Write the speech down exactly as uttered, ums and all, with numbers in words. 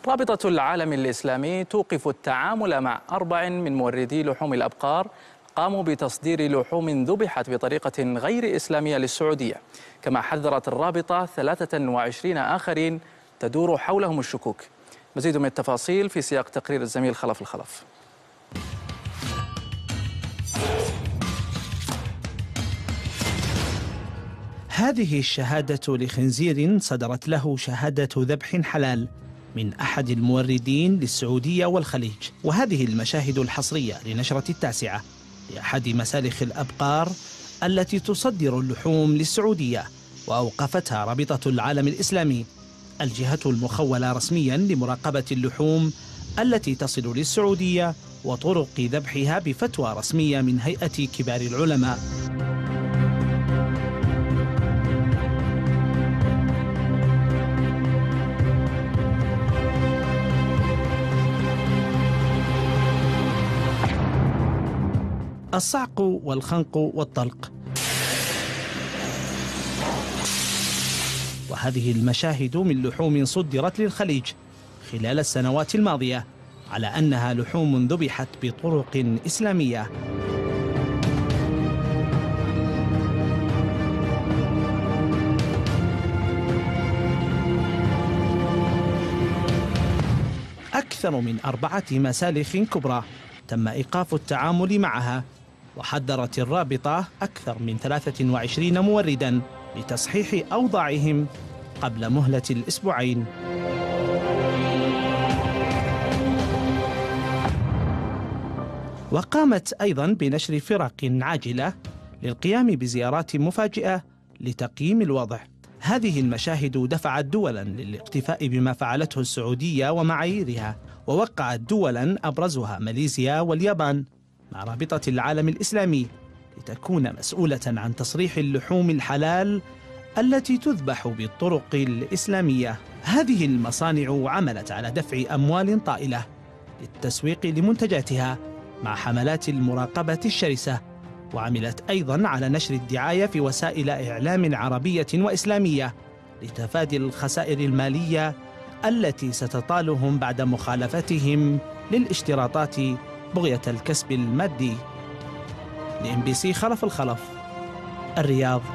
رابطة العالم الإسلامي توقف التعامل مع أربع من موردي لحوم الأبقار قاموا بتصدير لحوم ذبحت بطريقة غير إسلامية للسعودية، كما حذرت الرابطة ثلاثة وعشرين آخرين تدور حولهم الشكوك. مزيد من التفاصيل في سياق تقرير الزميل خلف الخلف. هذه الشهادة لخنزير صدرت له شهادة ذبح حلال من أحد الموردين للسعودية والخليج، وهذه المشاهد الحصرية لنشرة التاسعة لأحد مسالخ الأبقار التي تصدر اللحوم للسعودية، وأوقفتها رابطة العالم الإسلامي، الجهة المخولة رسميا لمراقبة اللحوم التي تصل للسعودية وطرق ذبحها بفتوى رسمية من هيئة كبار العلماء. الصعق والخنق والطلق، وهذه المشاهد من لحوم صدرت للخليج خلال السنوات الماضية على أنها لحوم ذبحت بطرق إسلامية. أكثر من أربعة مسالخ كبرى تم إيقاف التعامل معها، وحذرت الرابطة أكثر من ثلاثة وعشرين مورداً لتصحيح أوضاعهم قبل مهلة الأسبوعين. وقامت أيضاً بنشر فرق عاجلة للقيام بزيارات مفاجئة لتقييم الوضع. هذه المشاهد دفعت دولاً للاقتفاء بما فعلته السعودية ومعاييرها، ووقعت دولاً أبرزها ماليزيا واليابان مع رابطة العالم الإسلامي لتكون مسؤولة عن تصريح اللحوم الحلال التي تذبح بالطرق الإسلامية. هذه المصانع عملت على دفع أموال طائلة للتسويق لمنتجاتها مع حملات المراقبة الشرسة، وعملت أيضاً على نشر الدعاية في وسائل إعلام عربية وإسلامية لتفادي الخسائر المالية التي ستطالهم بعد مخالفتهم للاشتراطات بغية الكسب المادي. لإم بي سي خلف الخلف، الرياض.